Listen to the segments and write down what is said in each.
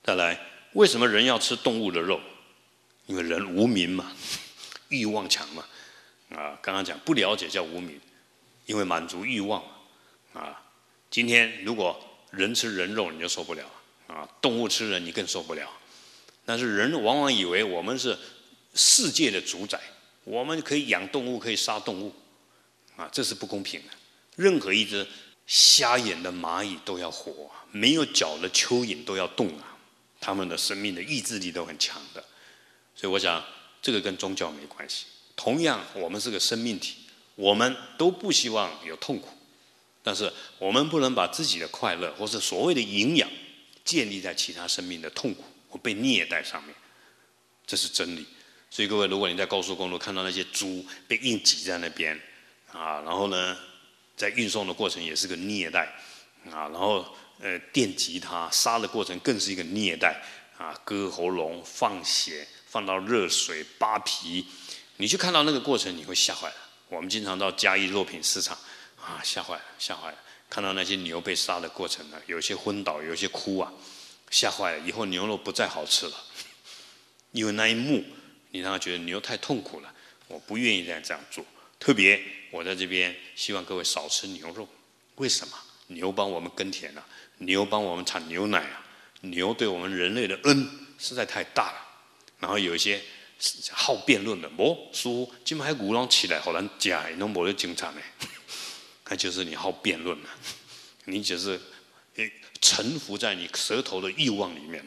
再来，为什么人要吃动物的肉？因为人无明嘛，欲望强嘛。刚刚讲不了解叫无明，因为满足欲望嘛。今天如果人吃人肉你就受不了动物吃人你更受不了。但是人往往以为我们是世界的主宰，我们可以养动物，可以杀动物这是不公平的。任何一只瞎眼的蚂蚁都要活，没有脚的蚯蚓都要动他们的生命的意志力都很强的。所以我想这个跟宗教没关系。同样我们是个生命体，我们都不希望有痛苦，但是我们不能把自己的快乐或是所谓的营养建立在其他生命的痛苦或被虐待上面，这是真理。所以各位，如果你在高速公路看到那些猪被硬挤在那边然后呢在运送的过程也是个虐待然后电击它杀的过程更是一个虐待割喉咙放血放到热水扒皮，你去看到那个过程你会吓坏了。我们经常到嘉义肉品市场吓坏了，看到那些牛被杀的过程呢，有些昏倒，有些哭吓坏了。以后牛肉不再好吃了，因为那一幕你让他觉得牛太痛苦了，我不愿意再这样做。特别我在这边希望各位少吃牛肉，为什么？牛帮我们耕田牛帮我们产牛奶牛对我们人类的恩实在太大了。然后有一些好辩论的，说今麦牛拢起来好难吃的，拢没得精彩的，那就是你好辩论你只是臣服在你舌头的欲望里面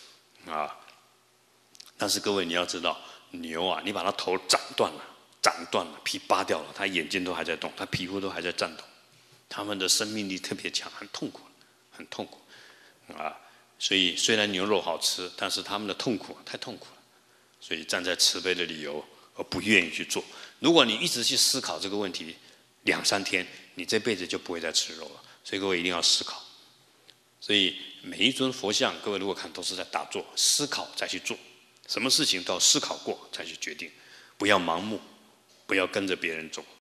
但是各位你要知道，牛你把它头斩断了，皮扒掉了，它眼睛都还在动，它皮肤都还在颤抖，它们的生命力特别强，很痛苦所以虽然牛肉好吃，但是他们的痛苦太痛苦了。所以站在慈悲的理由而不愿意去做。如果你一直去思考这个问题2-3天，你这辈子就不会再吃肉了。所以各位一定要思考。所以每一尊佛像，各位如果看都是在打坐思考再去做，什么事情都要思考过再去决定，不要盲目，不要跟着别人走。